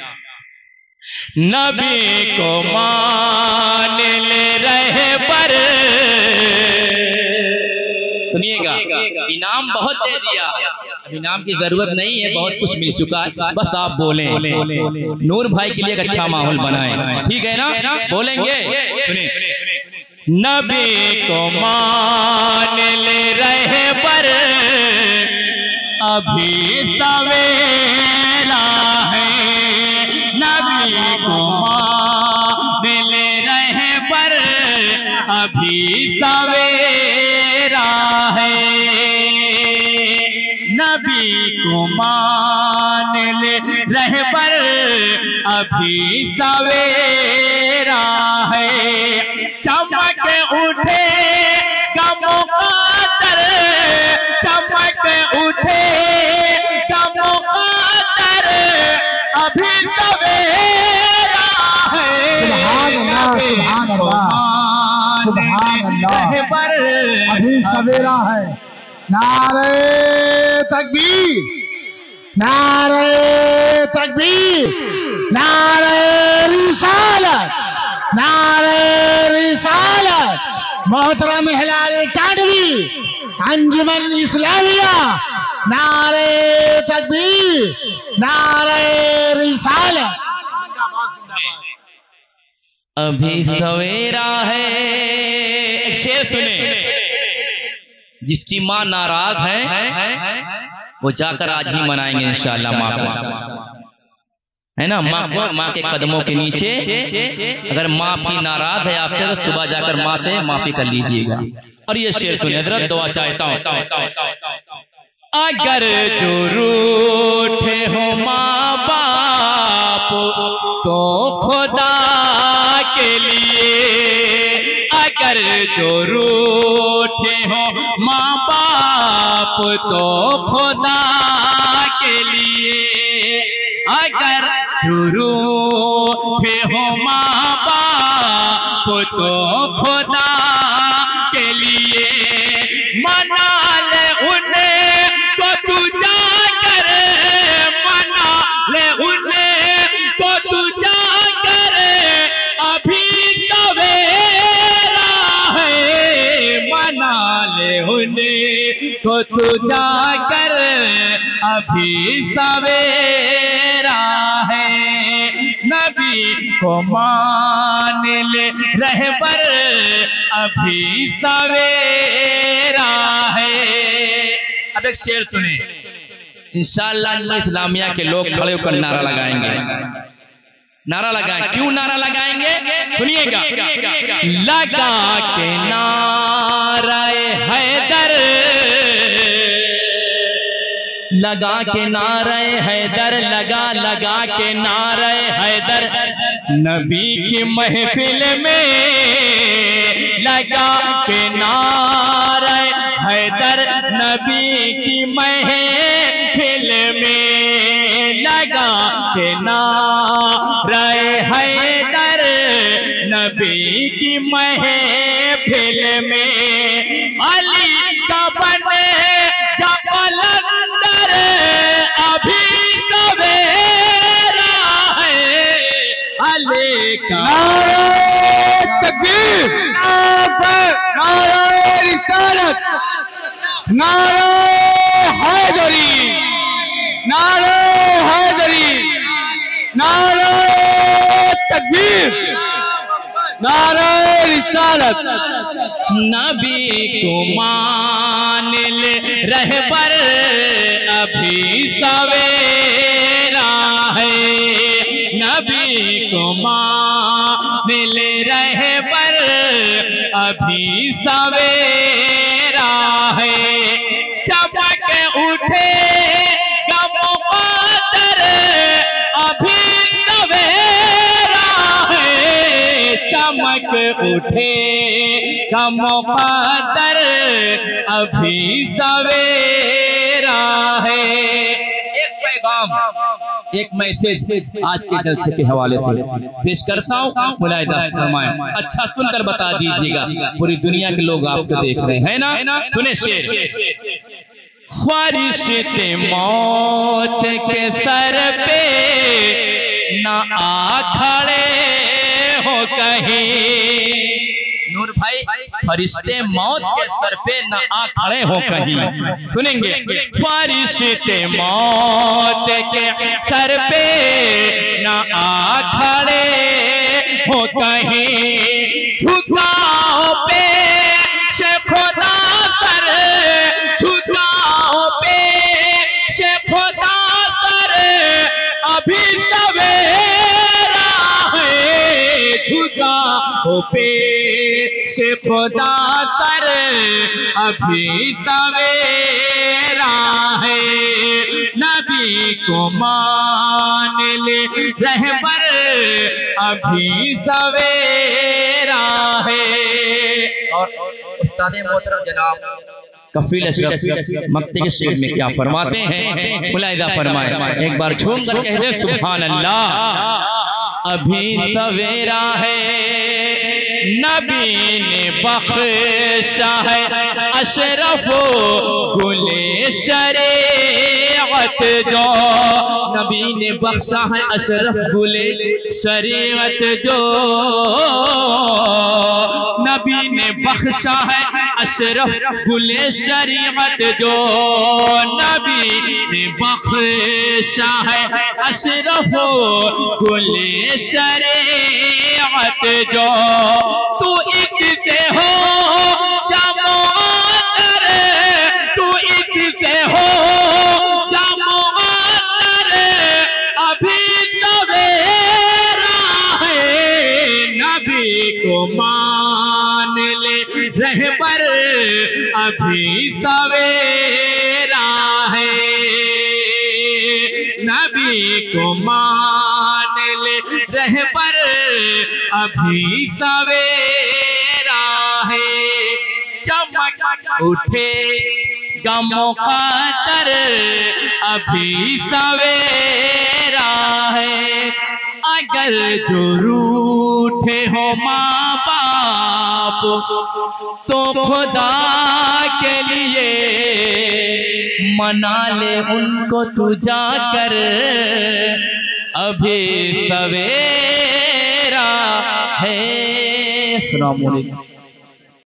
नबी को मान ले रहे पर, सुनिएगा, इनाम बहुत दे दिया, अब इनाम की जरूरत नहीं है, बहुत कुछ मिल चुका है, बस आप बोलें, नूर भाई के लिए एक अच्छा माहौल बनाएं, ठीक है ना? बोलेंगे, सुनिए, नबी को मान ले रहे पर अभी सवेरा है, नबी को मान ले रहे पर अभी सवेरा है, नबी को मान ले रहे पर अभी सवेरा है, चमक उठे गमों का तर, चमक उठे गमों का तर अभी सवेरा है, सुभान अल्लाह, सुभान अल्लाह, पर अभी सवेरा है। नारे तकबीर, नारे तकबीर, नारे रिसालत, नारे रिसालत। मोहतरम हिलाल चांदवी अंजुमन इस्लामिया, नारे तकबीर, नारे रिसालत। अभी सवेरा है, एक शेर सुने, जिसकी माँ नाराज है वो जाकर आज ही मनाएंगे इंशाअल्लाह माँ को, है ना? माँ के कदमों के नीचे अगर माँ आपकी नाराज है आपसे तो सुबह जाकर माँ से माफी कर लीजिएगा। और ये शेर सुनिए, हजरत दुआ चाहता हूँ, अगर जो रूठे हो माँ बाप तो खुदा के लिए, अगर जो रूठे हो माँ बाप तो खुदा के लिए, अगर रूठे हो माँ बाप तो खुदा के लिए, मना ले उन्हें तो तू जाकर, मना ले उन्हें तो तू जाकर अभी सवेरा है, मना ले उन्हें तो तू जाकर अभी सवेरा है, नबी को मान ले रहे पर अभी सवेरा है। अब एक शेर सुने, इंशाअल्लाह इस्लामिया के लोग खड़े होकर नारा लगाएंगे, नारा लगाएं। क्यों नारा लगाएंगे? सुनिएगा, लगा के नारे हैदर, लगा के नारे हैदर, लगा के नारे हैदर नबी की महफिल में, लगा के नारे हैदर नबी की महफिल में, लगा के नारे हैदर नबी की महफिल में, अली का बने जबल अंदर अभी सवेरा है, अली का। नारे तकबीर, नारे रिसालत, नारे हैदरी, नारे हैदरी, नारे तकबीर, नारे रिसालत। नबी को मान ले रहे पर अभी सवेरा है, नबी को मान ले रहे पर अभी सवेरा है, चमक उठे गमों का तर अभी सवेरा है, चमक उठे गमों का तर अभी सवेरा है। एक पैगाम, एक मैसेज आज के जलसे के हवाले से पेश करता हूँ, मुलाहिजा फरमाएं, अच्छा सुनकर बता दीजिएगा, पूरी दुनिया के लोग आपको देख रहे हैं ना। सुने शेर, फरिश्ते मौत के सर पे ना आ खड़े हो कहीं। नूर भाई, फरिश्ते मौत के सर पे न आ खड़े हो कहीं। सुनेंगे, फरिश्ते मौत के सर पे न आ खड़े हो कहीं। झुकाओ पे से खुदा सर, झुकाओ पे से खुदा सर, अभी सवेरा है। झुकाओ पे से खुदा तर, अभी सवेरा है। नबी को मान ले रहबर, अभी सवेरा है। और उस्ताद मोहतरम जनाब कफील अशरफ मक्ते के शेर में क्या फरमाते हैं, मुलाहिजा फरमाए। एक बार झूम कर कह दे सुभान अल्लाह। अभी सवेरा है, नबी ने बख्शा है अशरफ गुले शरीअत जो। नबी ने बख्शा है अशरफ गुले शरीअत जो। नबी ने बख्शा है अशरफ गुले शरीअत जो। नबी ने बख्शा है अशरफ गुले शरीअत जो। तू इससे हो जमातर, तू इससे हो जमातर, अभी सवेरा है। नबी को मान ले रहबर, अभी सवेरा है। नबी को मान ले रहबर, अभी सवेरा है। चमक उठे गमों का तर, अभी सवेरा है। अगर जो रूठे हो माँ बाप, तो खुदा के लिए मना ले उनको तू जाकर, अभी सवेरा है। अस्सलाम वालेकुम।